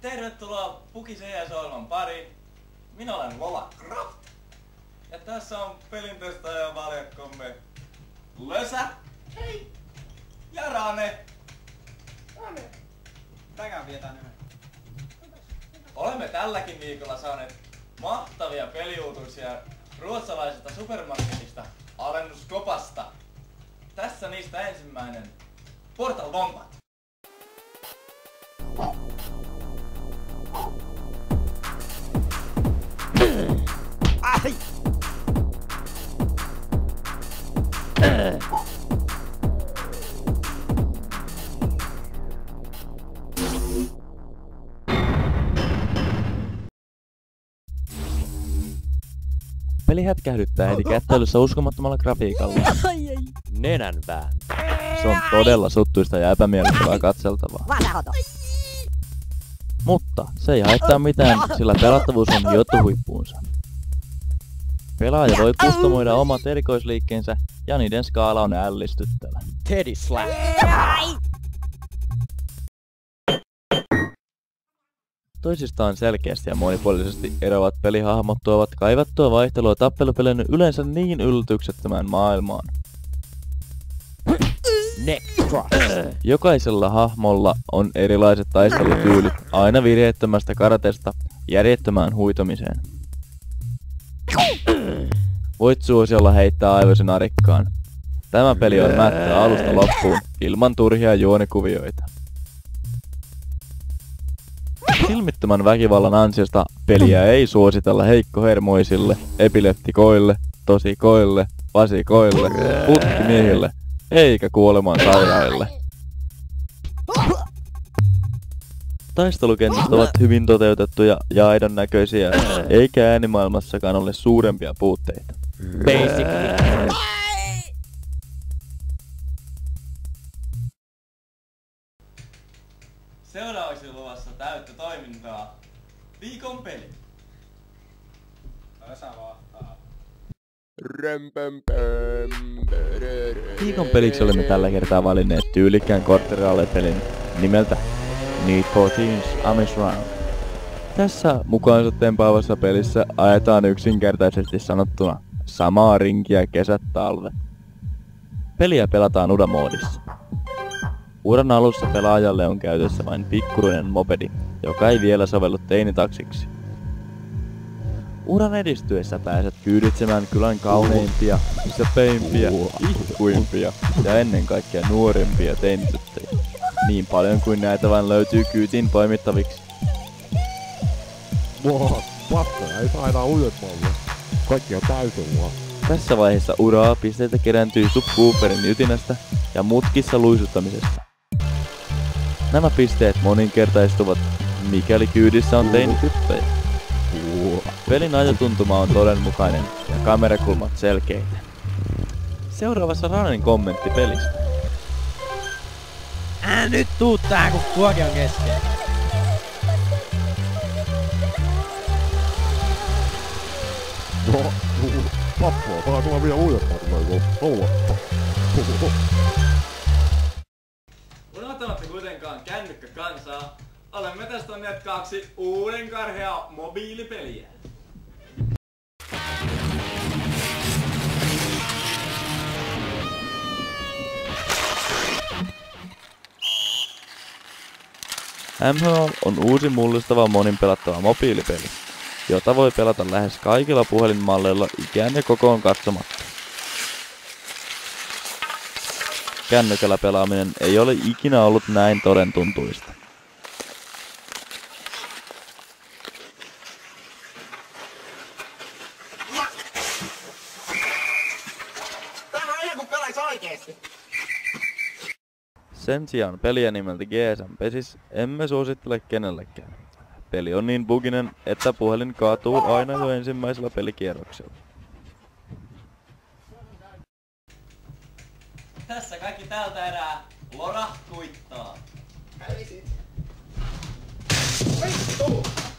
Tervetuloa Puki CS-ohjelman pariin. Minä olen Lola Craft. Ja tässä on pelintestaajan valjakkomme Lösä. Hei! Ja Rane. Rane. Täkään vietää nimen. Olemme tälläkin viikolla saaneet mahtavia peliuutuisia ruotsalaisesta supermarketista Alennuskopasta. Tässä niistä ensimmäinen Portal Bombat. Ai! Peli hätkähdyttää heti kättelyssä uskomattomalla grafiikalla. Nenänvääntö. Se on todella suttuista ja epämiellyttävää katseltavaa. Mutta se ei haittaa mitään, sillä pelattavuus on hiottu huippuunsa. Pelaaja voi kustomoida omat erikoisliikkeensä ja niiden skaala on ällistyttävä. Teddy Slap. Toisistaan selkeästi ja monipuolisesti eroavat pelihahmot tuovat kaivattua vaihtelua tappelupelien yleensä niin yllätyksettömään maailmaan. Jokaisella hahmolla on erilaiset taistelutyylit aina virheettömästä karatesta järjettömään huitomiseen. Voit suosiolla heittää aivoisen arikkaan. Tämä peli on mättä alusta loppuun ilman turhia juonikuvioita. Silmittömän väkivallan ansiosta peliä ei suositella heikkohermoisille, epileptikoille, tosikoille, vasikoille, putkimiehille eikä kuolemaan sairaille. Taistelukentät ovat hyvin toteutettuja ja aidon näköisiä, eikä äänimaailmassakaan ole suurempia puutteita. Seuraavaksi luvassa täyttä toimintaa. Viikon peli. Lösä vahtaa. Viikon peliksi olemme tällä kertaa valinneet tyylikkään kortteraallepelin nimeltä Need for Teens Amish Round. Tässä mukaansa tempaavassa pelissä ajetaan yksinkertaisesti sanottuna samaa rinkiä kesät talvet. Peliä pelataan UDA-moodissa. Uran alussa pelaajalle on käytössä vain pikkuruinen mopedi, joka ei vielä sovellu teinitaksiksi. Uran edistyessä pääset kyyditsemään kylän kauneimpia, söpeimpiä, ihkuimpia ja ennen kaikkea nuorempia teinityttöjä. Niin paljon kuin näitä vain löytyy kyytiin poimittaviksi. Vastaja ei taida ujetmalla. Kaikki on täysin vaan. Tässä vaiheessa uraa pisteitä kerääntyy subwooferin ytinästä ja mutkissa luisuttamisesta. Nämä pisteet moninkertaistuvat, mikäli kyydissä on teinityttöjä. Pelin ajotuntuma on todenmukainen ja kamerakulmat selkeitä. Seuraavassa Ranen kommentti pelistä. Nyt tuu tää kun tuoki on kesken. Pappua, tää tulla vielä ujetmalla. Unohtamatta kuitenkaan kännykkäkansaa, olemme testanneet 2 uuden karheaa mobiilipeliä. MHL on uusi mullistava monin pelattava mobiilipeli, jota voi pelata lähes kaikilla puhelinmalleilla ikään ja kokoon katsomatta. Kännykällä pelaaminen ei ole ikinä ollut näin todentuntuista. Tää on ihan kun pelais oikeesti. Sen sijaan peliä nimeltä GSM Pesis emme suosittele kenellekään. Peli on niin buginen, että puhelin kaatuu aina jo ensimmäisellä pelikierroksella. Tässä kaikki tältä erää. Lora kuittaa. Vittu!